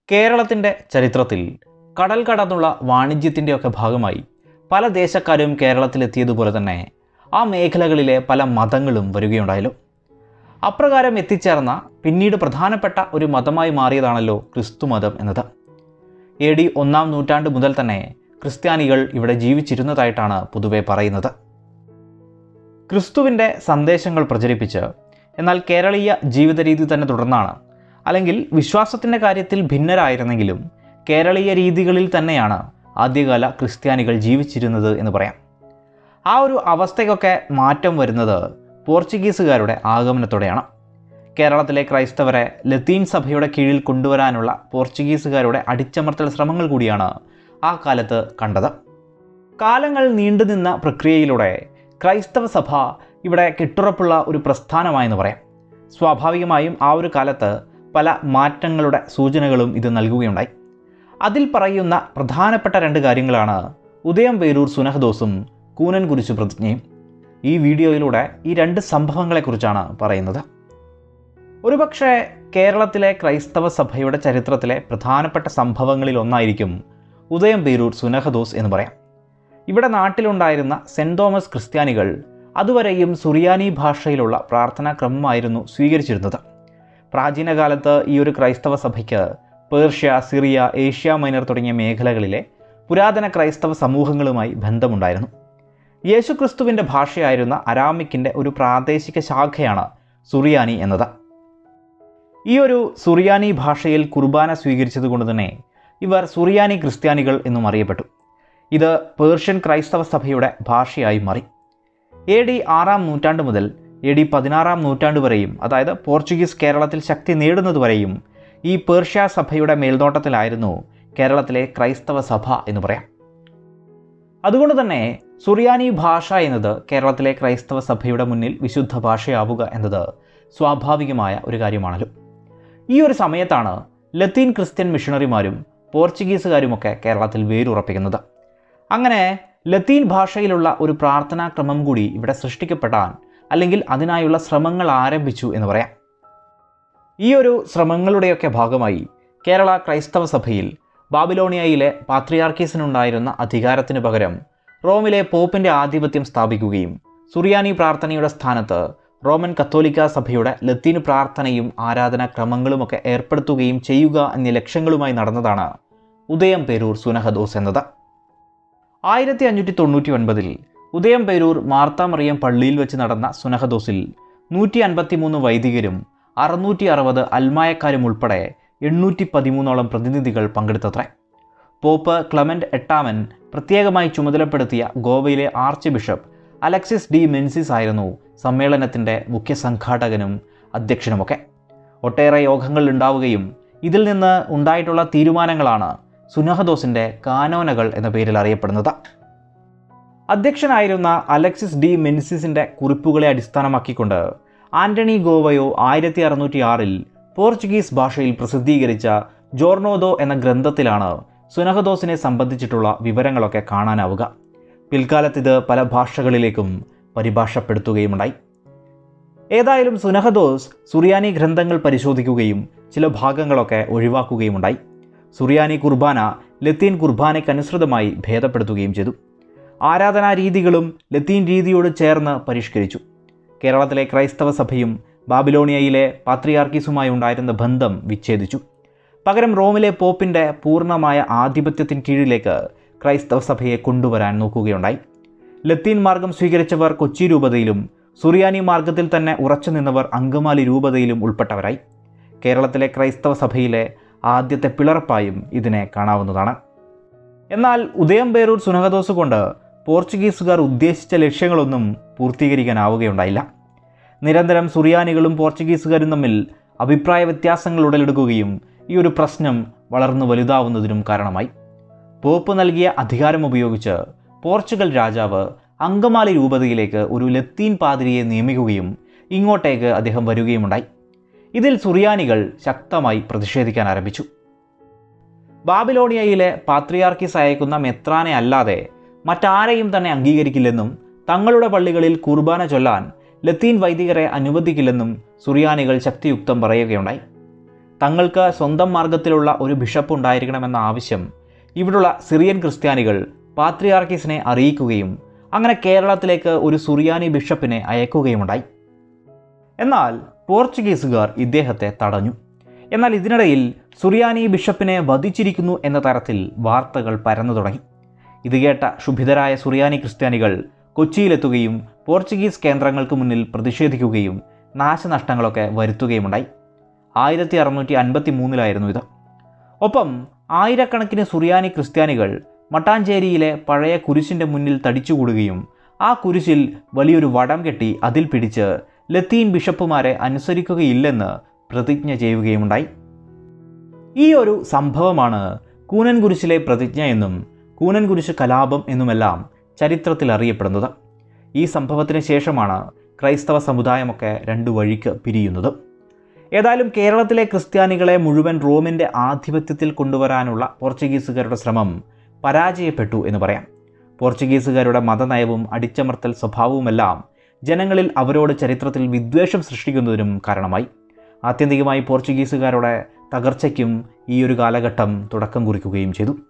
കേരളത്തിൻ്റെ ചരിത്രത്തിൽ കടൽ കടന്നുള്ള വാണിജ്യത്തിൻ്റെയൊക്കെ ഭാഗമായി പല ദേശക്കാരും കേരളത്തിലെത്തിയതുപോലെ തന്നെ ആ മേഖലകളിലെ പല മതങ്ങളും വരികയുണ്ടായല്ലോ. അപ്രകാരം എത്തിച്ചേർന്ന പിന്നീട് പ്രധാനപ്പെട്ട ഒരു മതമായി മാറിയതാണല്ലോ ക്രിസ്തു മതം എന്നത്. AD 1-ാം നൂറ്റാണ്ട് മുതൽ തന്നെ ക്രിസ്ത്യാനികൾ ഇവിടെ ജീവിച്ചിരുന്നതായിട്ടാണ് പൊതുവെ പറയുന്നത്. ക്രിസ്തുവിൻ്റെ സന്ദേശങ്ങൾ പ്രചരിപ്പിച്ച് എന്നാൽ കേരളീയ ജീവിത രീതി തന്നെ തുടർന്നാണ്, അല്ലെങ്കിൽ വിശ്വാസത്തിൻ്റെ കാര്യത്തിൽ ഭിന്നരായിരുന്നെങ്കിലും കേരളീയ രീതികളിൽ തന്നെയാണ് ആദ്യകാല ക്രിസ്ത്യാനികൾ ജീവിച്ചിരുന്നത് എന്ന് പറയാം. ആ ഒരു അവസ്ഥയ്ക്കൊക്കെ മാറ്റം വരുന്നത് പോർച്ചുഗീസുകാരുടെ ആഗമനത്തോടെയാണ്. കേരളത്തിലെ ക്രൈസ്തവരെ ലത്തീൻ സഭയുടെ കീഴിൽ കൊണ്ടുവരാനുള്ള പോർച്ചുഗീസുകാരുടെ അടിച്ചമർത്തൽ ശ്രമങ്ങൾ കൂടിയാണ് ആ കാലത്ത് കണ്ടത്. കാലങ്ങൾ നീണ്ടുനിന്ന പ്രക്രിയയിലൂടെ ക്രൈസ്തവ സഭ ഇവിടെ കെട്ടുറപ്പുള്ള ഒരു പ്രസ്ഥാനമായെന്ന് പറയാം. സ്വാഭാവികമായും ആ ഒരു കാലത്ത് പല മാറ്റങ്ങളുടെ സൂചനകളും ഇത് നൽകുകയുണ്ടായി. അതിൽ പറയുന്ന പ്രധാനപ്പെട്ട 2 കാര്യങ്ങളാണ് ഉദയംപേരൂർ സുനഹദോസും കൂനൻകുരിശു പ്രതിജ്ഞയും. ഈ വീഡിയോയിലൂടെ ഈ 2 സംഭവങ്ങളെക്കുറിച്ചാണ് പറയുന്നത്. ഒരുപക്ഷെ കേരളത്തിലെ ക്രൈസ്തവ സഭയുടെ ചരിത്രത്തിലെ പ്രധാനപ്പെട്ട സംഭവങ്ങളിൽ ഒന്നായിരിക്കും ഉദയംപേരൂർ സുനഹദോസ് എന്ന് പറയാം. ഇവിടെ നാട്ടിലുണ്ടായിരുന്ന സെൻറ് തോമസ് ക്രിസ്ത്യാനികൾ അതുവരെയും സുറിയാനി ഭാഷയിലുള്ള പ്രാർത്ഥനാ ക്രമമായിരുന്നു സ്വീകരിച്ചിരുന്നത്. പ്രാചീന കാലത്ത് ഈ ഒരു ക്രൈസ്തവ സഭയ്ക്ക് പേർഷ്യ, സിറിയ, ഏഷ്യ മൈനർ തുടങ്ങിയ മേഖലകളിലെ പുരാതന ക്രൈസ്തവ സമൂഹങ്ങളുമായി ബന്ധമുണ്ടായിരുന്നു. യേശുക്രിസ്തുവിൻ്റെ ഭാഷയായിരുന്ന അരാമിക്കിൻ്റെ ഒരു പ്രാദേശിക ശാഖയാണ് സുറിയാനി എന്നത്. ഈ ഒരു സുറിയാനി ഭാഷയിൽ കുർബാന സ്വീകരിച്ചതുകൊണ്ട് തന്നെ ഇവർ സുറിയാനി ക്രിസ്ത്യാനികൾ എന്നും അറിയപ്പെട്ടു. ഇത് പേർഷ്യൻ ക്രൈസ്തവ സഭയുടെ ഭാഷയായി മാറി. AD 6-ാം നൂറ്റാണ്ട് മുതൽ AD 16-ാം നൂറ്റാണ്ട് വരെയും, അതായത് പോർച്ചുഗീസ് കേരളത്തിൽ ശക്തി നേടുന്നതുവരെയും ഈ പേർഷ്യ സഭയുടെ മേൽനോട്ടത്തിലായിരുന്നു കേരളത്തിലെ ക്രൈസ്തവ സഭ എന്ന് പറയാം. അതുകൊണ്ട് തന്നെ സുറിയാനി ഭാഷ എന്നത് കേരളത്തിലെ ക്രൈസ്തവ സഭയുടെ മുന്നിൽ വിശുദ്ധ ഭാഷയാവുക എന്നത് സ്വാഭാവികമായ ഒരു കാര്യമാണല്ലോ. ഈ ഒരു സമയത്താണ് ലത്തീൻ ക്രിസ്ത്യൻ മിഷണറിമാരും പോർച്ചുഗീസുകാരുമൊക്കെ കേരളത്തിൽ വേരുറപ്പിക്കുന്നത്. അങ്ങനെ ലത്തീൻ ഭാഷയിലുള്ള ഒരു പ്രാർത്ഥനാക്രമം കൂടി ഇവിടെ സൃഷ്ടിക്കപ്പെടാൻ, അല്ലെങ്കിൽ അതിനായുള്ള ശ്രമങ്ങൾ ആരംഭിച്ചു എന്ന് പറയാം. ഈ ഒരു ശ്രമങ്ങളുടെയൊക്കെ ഭാഗമായി കേരള ക്രൈസ്തവ സഭയിൽ ബാബിലോണിയയിലെ പാത്രിയാർക്കീസിനുണ്ടായിരുന്ന അധികാരത്തിന് പകരം റോമിലെ പോപ്പിൻ്റെ ആധിപത്യം സ്ഥാപിക്കുകയും സുറിയാനി പ്രാർത്ഥനയുടെ സ്ഥാനത്ത് റോമൻ കത്തോലിക്ക സഭയുടെ ലത്തീൻ പ്രാർത്ഥനയും ആരാധനാക്രമങ്ങളുമൊക്കെ ഏർപ്പെടുത്തുകയും ചെയ്യുക എന്നീ ലക്ഷ്യങ്ങളുമായി നടന്നതാണ് ഉദയംപേരൂർ സുനഹദോസ് എന്നത്. 1599-ൽ ഉദയംപേരൂർ മാർത്താ മറിയം പള്ളിയിൽ വെച്ച് നടന്ന സുനഹദോസിൽ 153 വൈദികരും 660 അൽമായക്കാരും ഉൾപ്പെടെ 813ഓളം പ്രതിനിധികൾ പങ്കെടുത്തത്രേ. പോപ്പ് ക്ലെമന്റ് 8-ാമൻ പ്രത്യേകമായി ചുമതലപ്പെടുത്തിയ ഗോവയിലെ archbishop Alexis de Menezes ആയിരുന്നു സമ്മേളനത്തിൻ്റെ മുഖ്യ സംഘാടകനും അധ്യക്ഷനുമൊക്കെ. ഒട്ടേറെ യോഗങ്ങൾ ഉണ്ടാവുകയും ഇതിൽ നിന്ന് ഉണ്ടായിട്ടുള്ള തീരുമാനങ്ങളാണ് സുനഹദോസിൻ്റെ കാനോനകൾ എന്ന പേരിൽ അറിയപ്പെടുന്നത്. അധ്യക്ഷനായിരുന്ന അലക്സിസ് ഡി മെൻസിസിൻ്റെ കുറിപ്പുകളെ അടിസ്ഥാനമാക്കിക്കൊണ്ട് ആൻ്റണി ഗോവയോ 1606-ൽ പോർച്ചുഗീസ് ഭാഷയിൽ പ്രസിദ്ധീകരിച്ച ജോർണോദോ എന്ന ഗ്രന്ഥത്തിലാണ് സുനഹദോസിനെ സംബന്ധിച്ചിട്ടുള്ള വിവരങ്ങളൊക്കെ കാണാനാവുക. പിൽക്കാലത്ത് ഇത് പല ഭാഷകളിലേക്കും പരിഭാഷപ്പെടുത്തുകയുമുണ്ടായി. ഏതായാലും സുനഹദോസ് സുറിയാനി ഗ്രന്ഥങ്ങൾ പരിശോധിക്കുകയും ചില ഭാഗങ്ങളൊക്കെ ഒഴിവാക്കുകയുമുണ്ടായി. സുറിയാനി കുർബാന ലത്തീൻ കുർബാനയ്ക്കനുസൃതമായി ഭേദപ്പെടുത്തുകയും ചെയ്തു. ആരാധനാ രീതികളും ലത്തീൻ രീതിയോട് ചേർന്ന് പരിഷ്കരിച്ചു. കേരളത്തിലെ ക്രൈസ്തവ സഭയും ബാബിലോണിയയിലെ പാത്രിയാർക്കീസുമായി ഉണ്ടായിരുന്ന ബന്ധം വിച്ഛേദിച്ചു. പകരം റോമിലെ പോപ്പിൻ്റെ പൂർണ്ണമായ ആധിപത്യത്തിന് കീഴിലേക്ക് ക്രൈസ്തവ സഭയെ കൊണ്ടുവരാൻ നോക്കുകയുണ്ടായി. ലത്തീൻ മാർഗം സ്വീകരിച്ചവർ കൊച്ചി രൂപതയിലും സുറിയാനി മാർഗത്തിൽ തന്നെ ഉറച്ചു നിന്നവർ അങ്കമാലി രൂപതയിലും ഉൾപ്പെട്ടവരായി. കേരളത്തിലെ ക്രൈസ്തവ സഭയിലെ ആദ്യത്തെ പിളർപ്പായും ഇതിനെ കാണാവുന്നതാണ്. എന്നാൽ ഉദയംപേരൂർ സുനഹദോസ് കൊണ്ട് പോർച്ചുഗീസുകാർ ഉദ്ദേശിച്ച ലക്ഷ്യങ്ങളൊന്നും പൂർത്തീകരിക്കാനാവുകയുണ്ടായില്ല. നിരന്തരം സുറിയാനികളും പോർച്ചുഗീസുകാരും തമ്മിൽ അഭിപ്രായ വ്യത്യാസങ്ങൾ ഉടലെടുക്കുകയും ഈ ഒരു പ്രശ്നം വളർന്നു വലുതാവുന്നതിനും കാരണമായി. പോപ്പ് നൽകിയ അധികാരം ഉപയോഗിച്ച് പോർച്ചുഗൽ രാജാവ് അങ്കമാലി രൂപതയിലേക്ക് ഒരു ലത്തീൻ പാതിരിയെ നിയമിക്കുകയും ഇങ്ങോട്ടേക്ക് അദ്ദേഹം വരികയുമുണ്ടായി. ഇതിൽ സുറിയാനികൾ ശക്തമായി പ്രതിഷേധിക്കാൻ ആരംഭിച്ചു. ബാബിലോണിയയിലെ പാത്രിയാർക്കീസ് അയക്കുന്ന മെത്രാനെ അല്ലാതെ മറ്റാരെയും തന്നെ അംഗീകരിക്കില്ലെന്നും തങ്ങളുടെ പള്ളികളിൽ കുർബാന ചൊല്ലാൻ ലത്തീൻ വൈദികരെ അനുവദിക്കില്ലെന്നും സുറിയാനികൾ ശക്തിയുക്തം പറയുകയുണ്ടായി. തങ്ങൾക്ക് സ്വന്തം മാർഗത്തിലുള്ള ഒരു ബിഷപ്പ് ഉണ്ടായിരിക്കണമെന്ന ആവശ്യം ഇവിടുള്ള സിറിയൻ ക്രിസ്ത്യാനികൾ പാത്രിയാർക്കീസിനെ അറിയിക്കുകയും അങ്ങനെ കേരളത്തിലേക്ക് ഒരു സുറിയാനി ബിഷപ്പിനെ അയക്കുകയുമുണ്ടായി. എന്നാൽ പോർച്ചുഗീസുകാർ ഇദ്ദേഹത്തെ തടഞ്ഞു. എന്നാൽ ഇതിനിടയിൽ സുറിയാനി ബിഷപ്പിനെ വധിച്ചിരിക്കുന്നു എന്ന തരത്തിൽ വാർത്തകൾ പരന്നു തുടങ്ങി. ഇത് കേട്ട ക്ഷുഭിതരായ സുറിയാനി ക്രിസ്ത്യാനികൾ കൊച്ചിയിലെത്തുകയും പോർച്ചുഗീസ് കേന്ദ്രങ്ങൾക്ക് മുന്നിൽ പ്രതിഷേധിക്കുകയും നാശനഷ്ടങ്ങളൊക്കെ വരുത്തുകയുമുണ്ടായി. 1653 ഇത്. ഒപ്പം ആയിരക്കണക്കിന് സുറിയാനി ക്രിസ്ത്യാനികൾ മട്ടാഞ്ചേരിയിലെ പഴയ കുരിശിൻ്റെ മുന്നിൽ തടിച്ചുകൂടുകയും ആ കുരിശിൽ വലിയൊരു വടം കെട്ടി അതിൽ പിടിച്ച് ലത്തീൻ ബിഷപ്പുമാരെ അനുസരിക്കുകയില്ലെന്ന് പ്രതിജ്ഞ ചെയ്യുകയുമുണ്ടായി. ഈ ഒരു സംഭവമാണ് കൂനൻ കുരിശിലെ പ്രതിജ്ഞ എന്നും കൂനൻ കുരിശ് കലാപം എന്നുമെല്ലാം ചരിത്രത്തിൽ അറിയപ്പെടുന്നത്. ഈ സംഭവത്തിന് ശേഷമാണ് ക്രൈസ്തവ സമുദായമൊക്കെ രണ്ടു വഴിക്ക് പിരിയുന്നത്. ഏതായാലും കേരളത്തിലെ ക്രിസ്ത്യാനികളെ മുഴുവൻ റോമിൻ്റെ ആധിപത്യത്തിൽ കൊണ്ടുവരാനുള്ള പോർച്ചുഗീസുകാരുടെ ശ്രമം പരാജയപ്പെട്ടു എന്ന് പറയാം. പോർച്ചുഗീസുകാരുടെ മതനയവും അടിച്ചമർത്തൽ സ്വഭാവവുമെല്ലാം ജനങ്ങളിൽ അവരോട് ചരിത്രത്തിൽ വിദ്വേഷം സൃഷ്ടിക്കുന്നതിനും കാരണമായി. ആത്യന്തികമായി പോർച്ചുഗീസുകാരുടെ തകർച്ചയ്ക്കും ഈ ഒരു കാലഘട്ടം തുടക്കം കുറിക്കുകയും ചെയ്തു.